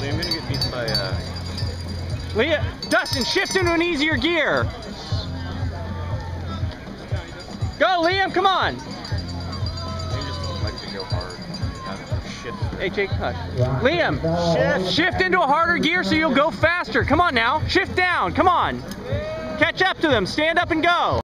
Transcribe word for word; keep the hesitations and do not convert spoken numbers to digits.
Liam, I'm gonna get beaten by uh Leah, Dustin, shift into an easier gear. Go, Liam, come on. Liam just like to go hard. Shift. Hey, Jake, hush. Liam, shift. shift into a harder gear so you'll go faster. Come on now. Shift down. Come on. Catch up to them. Stand up and go.